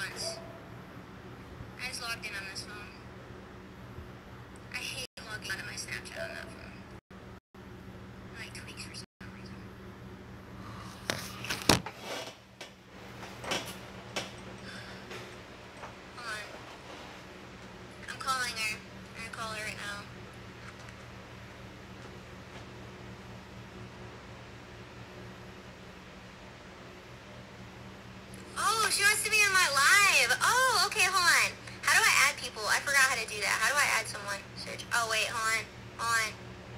once. I just logged in on this phone. I hate logging out of my Snapchat on that phone. It like tweaks for some reason. Hold on. I'm calling her. I'm gonna call her right now. Oh, she wants to be in my live. Oh, okay, hold on. How do I add people? I forgot how to do that. How do I add someone? Search. Oh, wait, hold on.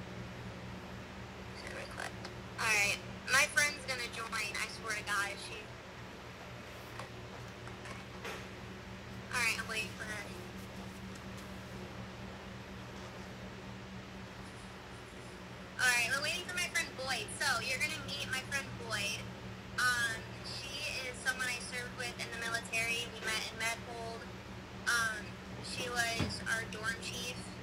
Send request. Alright, my friend's gonna join. I swear to God, if she... Alright, I'm waiting for her. Alright, we're waiting for my friend Boyd. So, you're gonna meet my friend Boyd. She is someone I served with in the military. We met in Medhold. She was our dorm chief.